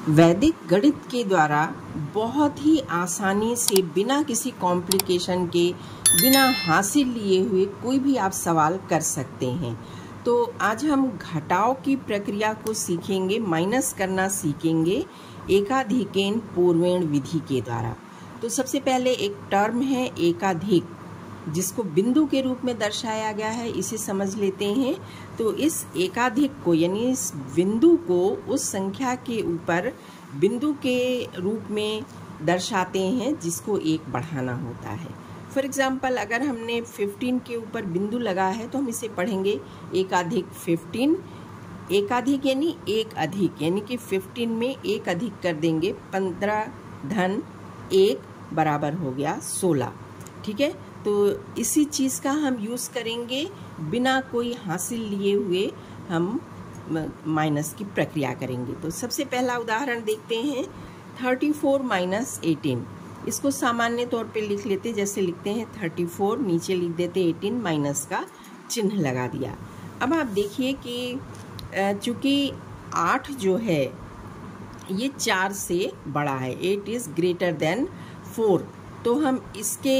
वैदिक गणित के द्वारा बहुत ही आसानी से बिना किसी कॉम्प्लिकेशन के, बिना हासिल लिए हुए कोई भी आप सवाल कर सकते हैं। तो आज हम घटाव की प्रक्रिया को सीखेंगे, माइनस करना सीखेंगे एकाधिकेन पूर्वेण विधि के द्वारा। तो सबसे पहले एक टर्म है एकाधिक, जिसको बिंदु के रूप में दर्शाया गया है, इसे समझ लेते हैं। तो इस एकाधिक को यानी इस बिंदु को उस संख्या के ऊपर बिंदु के रूप में दर्शाते हैं जिसको एक बढ़ाना होता है। फॉर एग्जाम्पल, अगर हमने 15 के ऊपर बिंदु लगा है तो हम इसे पढ़ेंगे एकाधिक 15। एकाधिक यानी एक अधिक, यानी कि 15 में एक अधिक कर देंगे, 15 धन 1 बराबर हो गया 16। ठीक है, तो इसी चीज़ का हम यूज़ करेंगे, बिना कोई हासिल लिए हुए हम माइनस की प्रक्रिया करेंगे। तो सबसे पहला उदाहरण देखते हैं, 34 माइनस 18। इसको सामान्य तौर पे लिख लेते, जैसे लिखते हैं 34, नीचे लिख देते 18, माइनस का चिन्ह लगा दिया। अब आप देखिए कि चूँकि 8 जो है ये 4 से बड़ा है, 8 इज़ ग्रेटर देन 4, तो हम इसके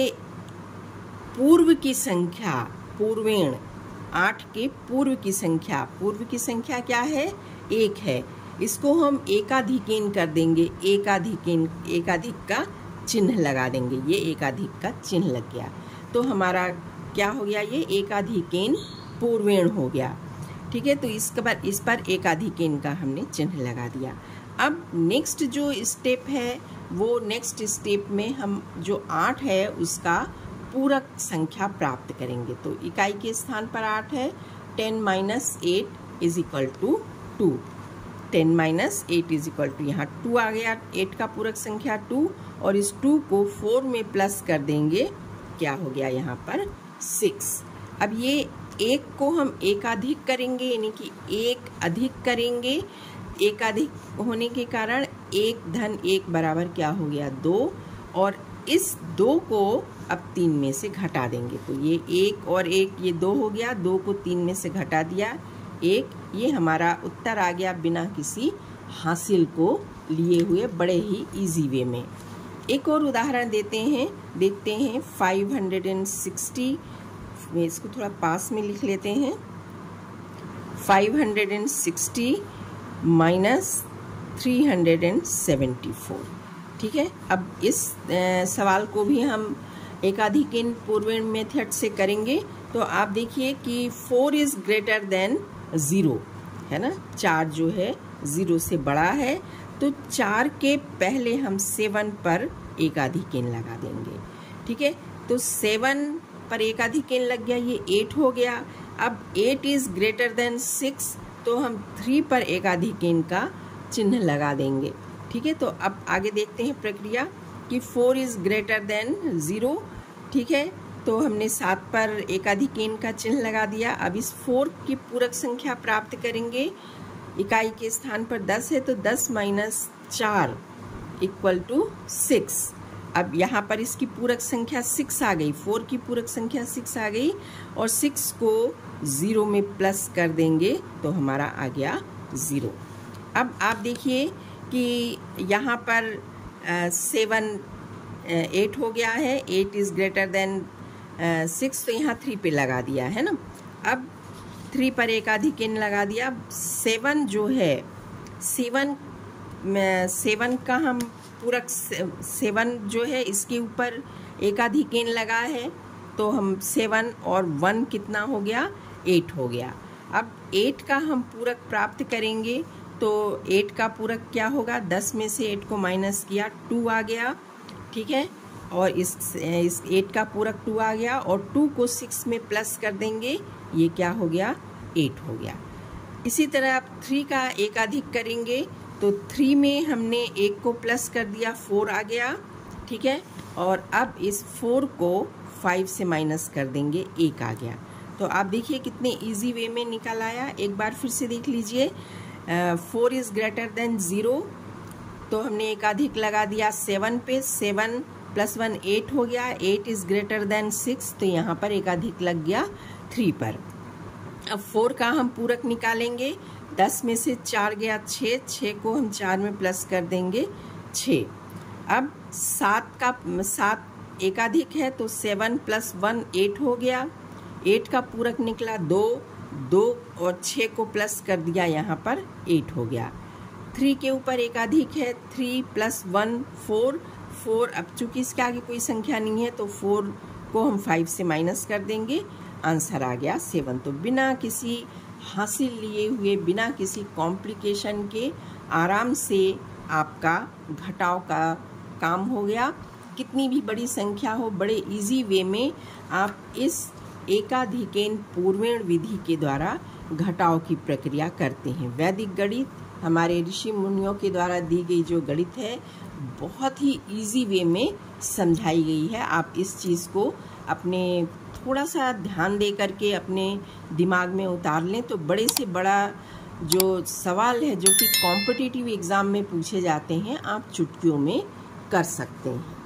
पूर्व की संख्या, पूर्वेण 8 के पूर्व की संख्या क्या है? 1 है। इसको हम एकाधिकेन कर देंगे, एकाधिक का चिन्ह लगा देंगे। ये एकाधिक का चिन्ह लग गया, तो हमारा क्या हो गया? ये एकाधिकेन पूर्वेण हो गया। ठीक है, तो इस पर एकाधिकेन का हमने चिन्ह लगा दिया। अब नेक्स्ट जो स्टेप है, वो नेक्स्ट स्टेप में हम जो 8 है उसका पूरक संख्या प्राप्त करेंगे। तो इकाई के स्थान पर 8 है, 10 minus 8 is equal to 2। 10 minus 8 is equal to, यहाँ 2 आ गया, 8 का पूरक संख्या 2, और इस 2 को 4 में प्लस कर देंगे, क्या हो गया यहाँ पर? 6। अब ये 1 को हम एकाधिक करेंगे, यानी कि 1 अधिक करेंगे। एकाधिक होने के कारण 1 धन 1 बराबर क्या हो गया? 2, और इस 2 को अब 3 में से घटा देंगे। तो ये 1 और 1, ये 2 हो गया, 2 को 3 में से घटा दिया 1। ये हमारा उत्तर आ गया बिना किसी हासिल को लिए हुए, बड़े ही इजी वे में। एक और उदाहरण देखते हैं 560। मैं इसको थोड़ा पास में लिख लेते हैं, 560 माइनस 374। ठीक है, अब इस सवाल को भी हम एकाधिकेन पूर्वेण मेथड से करेंगे। तो आप देखिए कि 4 इज़ ग्रेटर देन 0 है ना, 4 जो है 0 से बड़ा है, तो 4 के पहले हम 7 पर एकाधिकेन लगा देंगे। ठीक है, तो 7 पर एकाधिकेन लग गया, ये 8 हो गया। अब 8 इज़ ग्रेटर देन 6, तो हम 3 पर एकाधिकेन का चिन्ह लगा देंगे। ठीक है, तो अब आगे देखते हैं प्रक्रिया कि 4 इज़ ग्रेटर देन 0। ठीक है, तो हमने 7 पर एकाधिकेन का चिन्ह लगा दिया। अब इस 4 की पूरक संख्या प्राप्त करेंगे। इकाई के स्थान पर 10 है, तो 10 माइनस 4 इक्वल टू 6। अब यहाँ पर इसकी पूरक संख्या 6 आ गई, 4 की पूरक संख्या 6 आ गई, और 6 को 0 में प्लस कर देंगे तो हमारा आ गया 0। अब आप देखिए कि यहाँ पर 7 8 हो गया है, 8 इज़ ग्रेटर देन 6, तो यहाँ 3 पे लगा दिया है ना। अब 3 पर एकाधिकेन लगा दिया। 7 जो है, 7 का हम पूरक 7 जो है इसके ऊपर एकाधिकेन लगा है, तो हम 7 और 1 कितना हो गया? 8 हो गया। अब 8 का हम पूरक प्राप्त करेंगे, तो 8 का पूरक क्या होगा? 10 में से 8 को माइनस किया, 2 आ गया। ठीक है, और इस 8 का पूरक 2 आ गया, और 2 को 6 में प्लस कर देंगे, ये क्या हो गया? 8 हो गया। इसी तरह आप 3 का एकाधिक करेंगे, तो 3 में हमने 1 को प्लस कर दिया, 4 आ गया। ठीक है, और अब इस 4 को 5 से माइनस कर देंगे, 1 आ गया। तो आप देखिए कितने इजी वे में निकल आया। एक बार फिर से देख लीजिए, 4 इज़ ग्रेटर देन 0, तो हमने एकाधिक लगा दिया 7 पे, 7 प्लस 1 8 हो गया। 8 इज़ ग्रेटर देन 6, तो यहाँ पर एकाधिक लग गया 3 पर। अब 4 का हम पूरक निकालेंगे, 10 में से 4 गया 6, 6 को हम 4 में प्लस कर देंगे 6। अब 7 एकाधिक है तो 7 + 1 8 हो गया। 8 का पूरक निकला 2, 2 और 6 को प्लस कर दिया, यहाँ पर 8 हो गया। 3 के ऊपर एकाधिक है, 3 + 1 4, 4 अब चूंकि इसके आगे कोई संख्या नहीं है तो 4 को हम 5 से माइनस कर देंगे, आंसर आ गया 7। तो बिना किसी हासिल लिए हुए, बिना किसी कॉम्प्लिकेशन के आराम से आपका घटाव का काम हो गया। कितनी भी बड़ी संख्या हो, बड़े इजी वे में आप इस एकाधिकेन पूर्वेण विधि के द्वारा घटाव की प्रक्रिया करते हैं। वैदिक गणित हमारे ऋषि मुनियों के द्वारा दी गई जो गणित है बहुत ही इजी वे में समझाई गई है। आप इस चीज़ को अपने थोड़ा सा ध्यान दे करके अपने दिमाग में उतार लें तो बड़े से बड़ा जो सवाल है जो कि कॉम्पिटिटिव एग्ज़ाम में पूछे जाते हैं आप चुटकियों में कर सकते हैं।